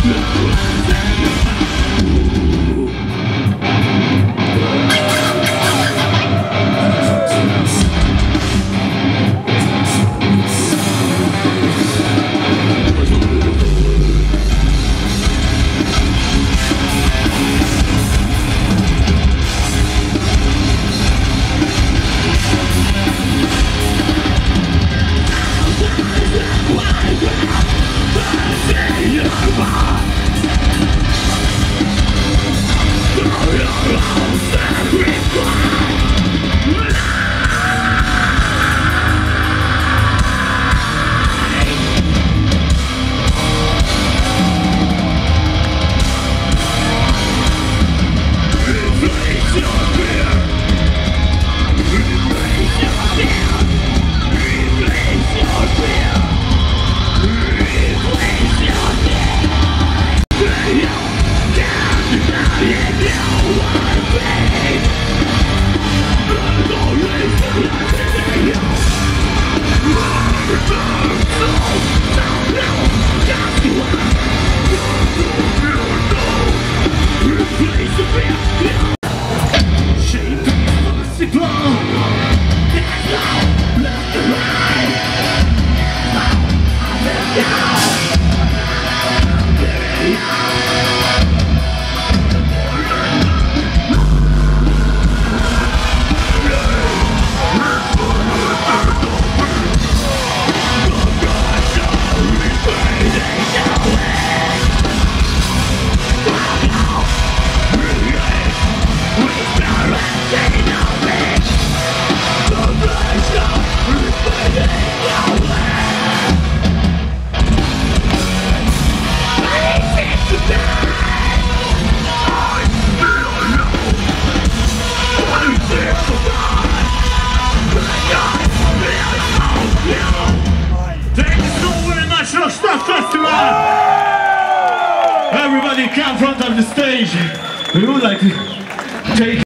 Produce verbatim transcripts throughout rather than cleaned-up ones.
Everybody come in front of the stage. We would like to take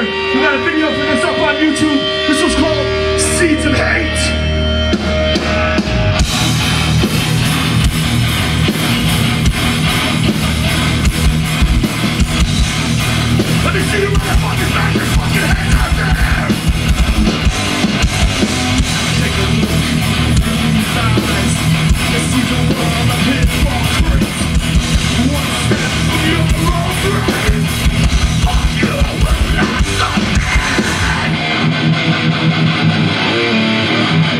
We got a video for this up on YouTube. This was called Seeds of Hate. Let me see you motherfuckers back your fucking hands out there! Take a look in these eyes and see the world of hypocrisy. One step from your wrong grave. Fuck you will not stop me!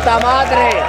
puta madre!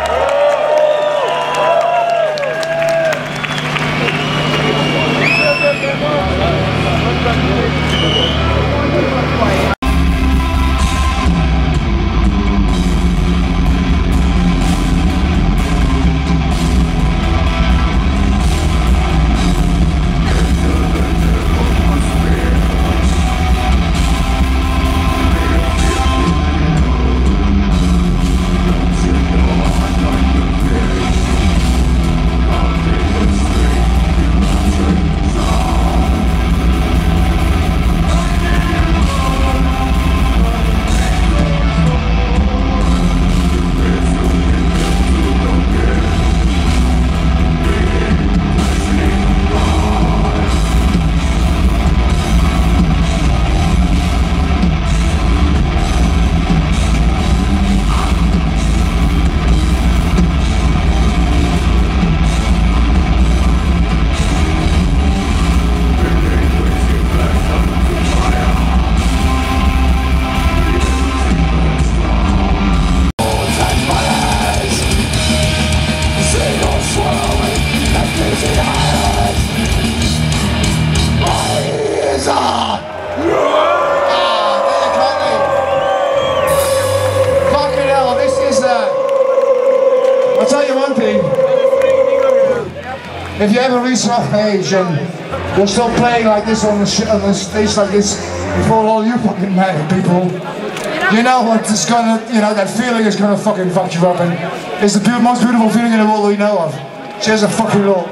I'll tell you one thing, if you ever reach that age and you're still playing like this on the, sh on the stage like this before all you fucking mad people, you know what it's gonna, you know, that feeling is gonna fucking fuck you up, and it's the be most beautiful feeling in the world we know of. Cheers a fucking lot.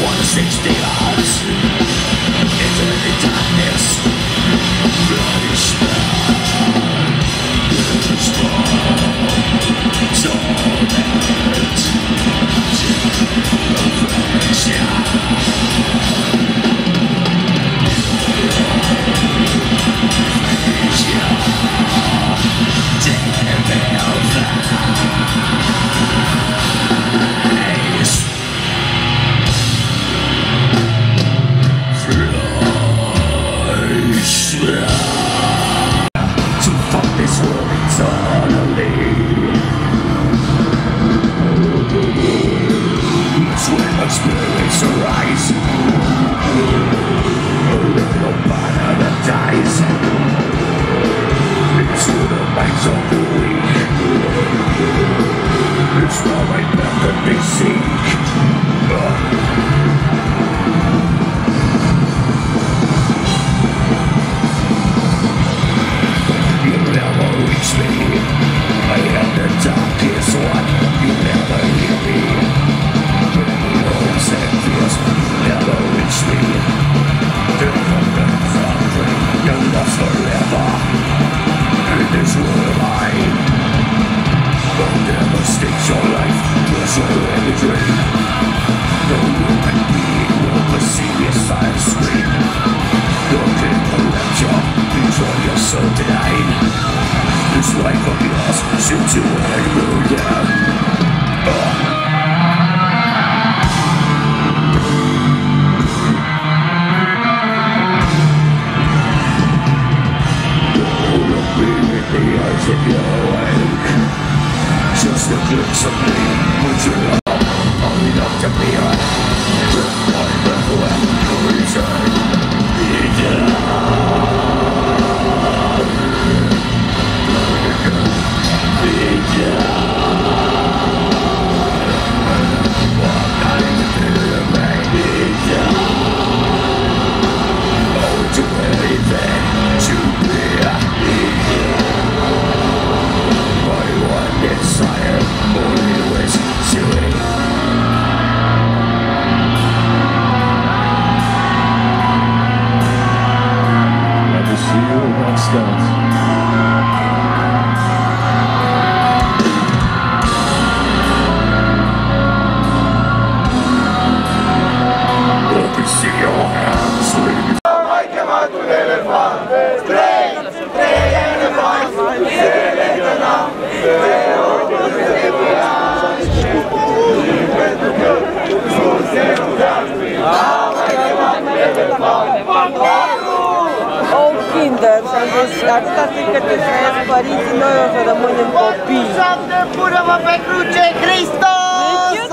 atâta timp cât își trăiesc părinții, noi o să rămânem copii. Să-mi pură-mă pe cruce, Hristos!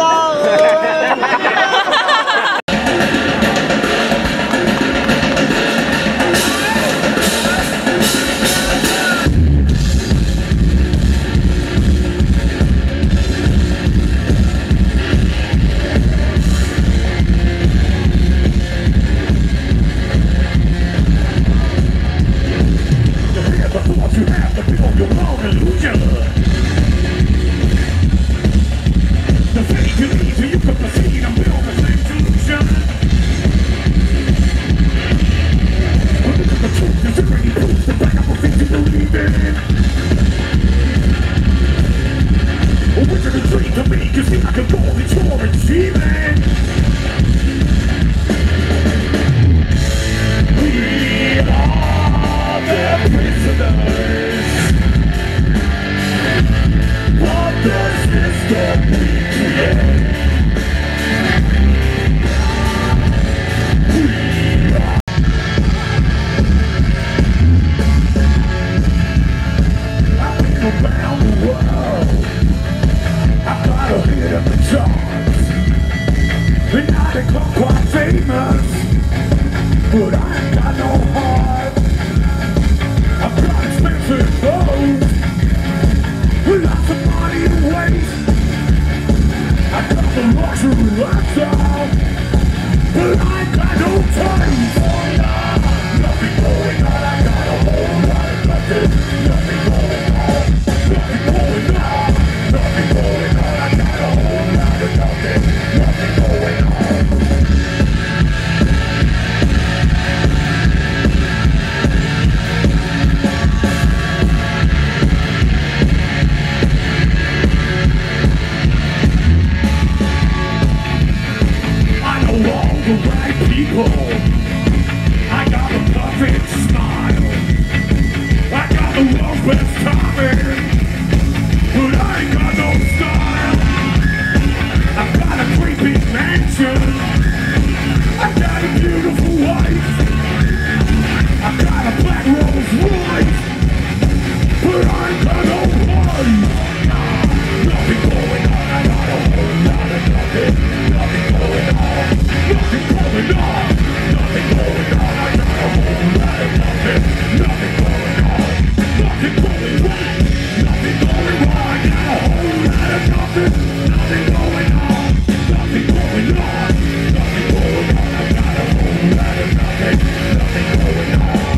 people. I got a perfect smile. I got the world's best timing, but I ain't got no style. I've got a great big mansion. I got a beautiful wife. I got a black Rolls Royce, but I ain't got no wife. Nothing going on. I got a whole lot of nothing. Nothing going on. Nothing going on. Nothing going on. I got a whole lot of nothing. Nothing going on. Nothing going right. Nothing going wrong. I got a whole lot of nothing. Nothing going on. Nothing going on. Nothing going on. I got a whole lot of nothing. Nothing going on.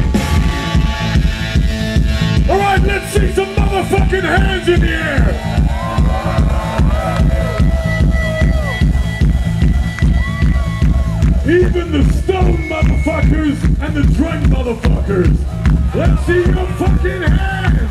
Alright, let's see some motherfucking hands in the air. Even the stone motherfuckers and the drunk motherfuckers. Let's see your fucking hands.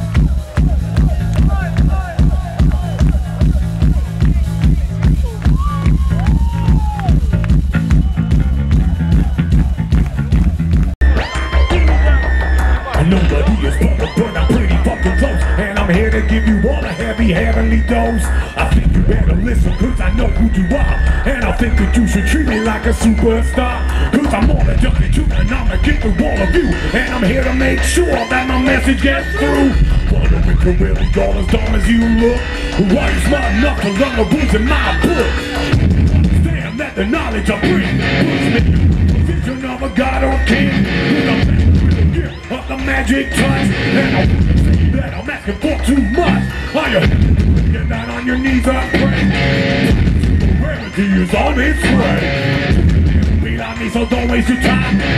Nobody is perfect, but I'm pretty fucking close. And I'm here to give you all a heavy, heavenly dose. I think you better listen, cause I know who you are. And I think that you should treat me like a superstar. Cause I'm more than just a truth, and I'ma get through all of you. And I'm here to make sure that my message gets through. Wonder if you're really all as dumb as you look. Why you smart enough to learn the rules in my book? Understand that the knowledge I bring puts me in the position of a god or a king. Of the magic touch, and I wouldn't say that I'm asking for too much. Are you get down on your knees and pray? The remedy is on its way. Be like me, so don't waste your time.